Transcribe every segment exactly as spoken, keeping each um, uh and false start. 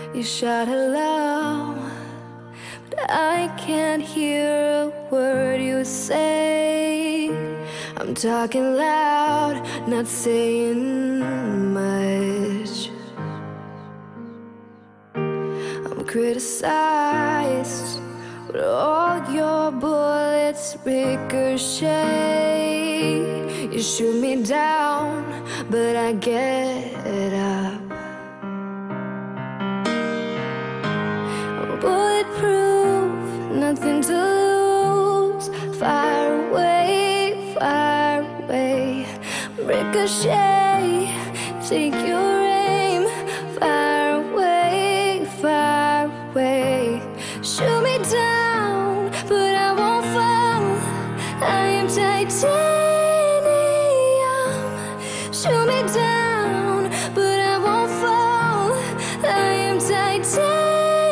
You shout hello, but I can't hear a word you say. I'm talking loud, not saying much. I'm criticized, but all your bullets ricochet. You shoot me down, but I get up. Bulletproof, nothing to lose. Fire away, fire away. Ricochet, take your aim. Fire away, fire away. Shoot me down, but I won't fall. I am titanium. Shoot me down, but I won't fall. I am titanium.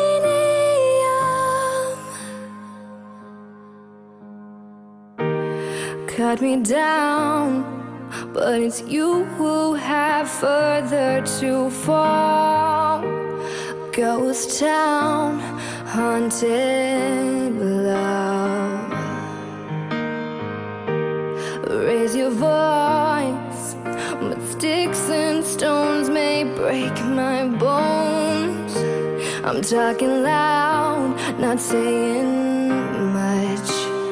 Cut me down, but it's you who have further to fall. Ghost town, haunted love. Raise your voice, but sticks and stones may break my bones. I'm talking loud, not saying much.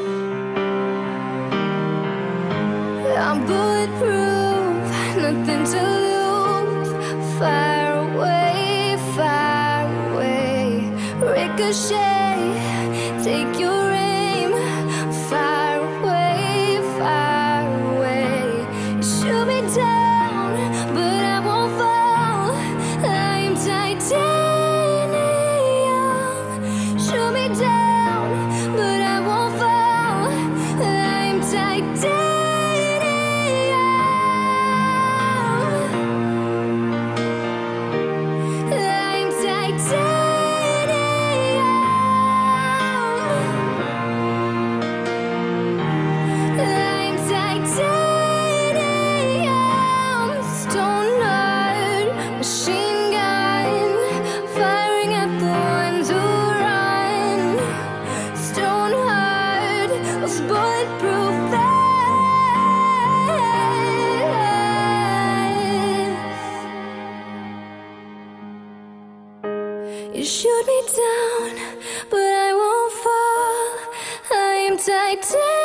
I'm bulletproof, nothing to lose. Fire away, fire away. Ricochet, take your aim. Fire away, fire away. Shoot me down, but I won't fall. I'm titanium. Shoot me down, but I won't fall. I'm titanium. You shoot me down, but I won't fall. I am titanium.